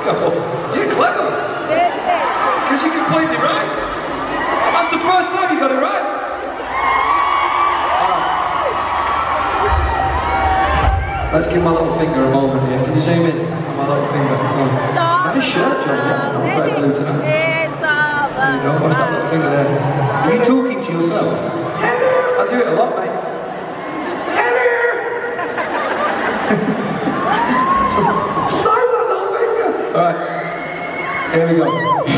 go. You're clever. Because you're completely right. That's the first time you got it right. Let's give my little finger a moment here. Can you zoom in on my little finger? Nice shirt, John. Yeah, I'm very blue tonight. There you go. What's that little finger there? Are you talking to yourself? Hello. I do it a lot, mate. Hello. Sign that little finger. All right. Here we go.